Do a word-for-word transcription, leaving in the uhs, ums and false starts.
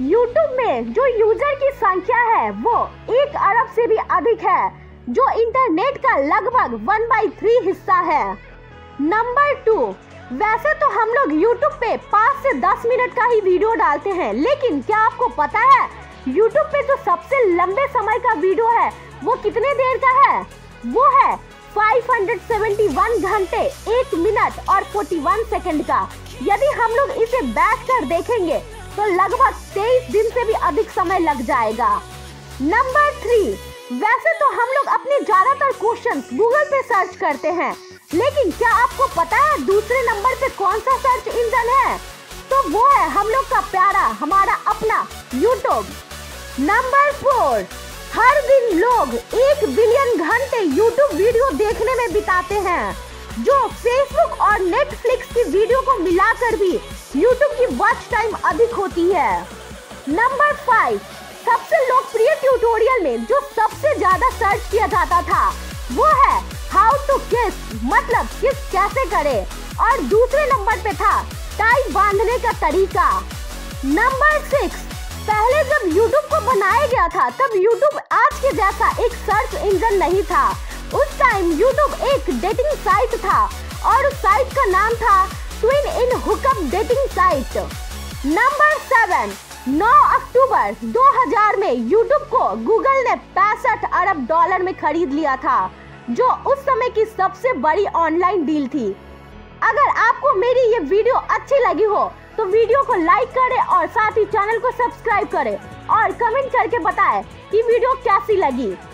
YouTube में जो user की संख्या है वो एक अरब से भी अधिक है, जो इंटरनेट का लगभग वन बाई थ्री हिस्सा है। नंबर टू, वैसे तो हम लोग YouTube पे पाँच से दस मिनट का ही वीडियो डालते हैं, लेकिन क्या आपको पता है YouTube पे जो सबसे लंबे समय का वीडियो है वो कितने देर का है? वो है पाँच सौ इकहत्तर घंटे एक मिनट और इकतालीस सेकंड का। यदि हम लोग इसे बैठ कर देखेंगे तो लगभग तेईस दिन से भी अधिक समय लग जाएगा। नंबर थ्री, वैसे तो हम लोग अपने ज्यादातर क्वेश्चंस गूगल पे सर्च करते हैं, लेकिन क्या आपको पता है दूसरे नंबर पे कौन सा सर्च इंजन है? तो वो है हम लोग का प्यारा, हमारा अपना यूट्यूब। नंबर फोर, हर दिन लोग एक बिलियन घंटे यूट्यूब वीडियो देखने में बिताते हैं, जो फेसबुक और नेटफ्लिक्स की वीडियो को मिलाकर भी यूट्यूब की वॉच टाइम अधिक होती है। नंबर फाइव, सबसे लोकप्रिय ट्यूटोरियल में जो सबसे ज्यादा सर्च किया जाता था वो है हाउ टू किस, मतलब किस कैसे करे, और दूसरे नंबर पे था टाई बांधने का तरीका। नंबर सिक्स, पहले जब YouTube को बनाया गया था तब YouTube आज के जैसा एक सर्च इंजन नहीं था। उस टाइम YouTube एक डेटिंग साइट था और उस साइट का नाम था twin in hookup dating site. Number seven, नौ अक्टूबर दो हज़ार में YouTube को गूगल ने पैंसठ अरब डॉलर में खरीद लिया था, जो उस समय की सबसे बड़ी ऑनलाइन डील थी। अगर आपको मेरी ये वीडियो अच्छी लगी हो तो वीडियो को लाइक करें और साथ ही चैनल को सब्सक्राइब करें और कमेंट करके बताएं कि वीडियो कैसी लगी।